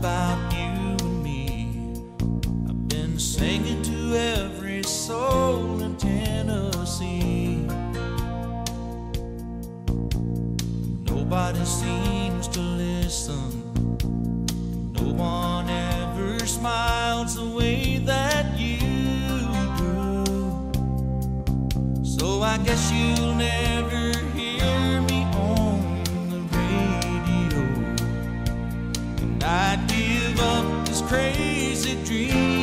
about you and me. I've been singing to every soul in Tennessee. Nobody seems to listen. No one ever smiles the way that you do. So I guess you'll never hear me on the radio. And I'd give up this crazy dream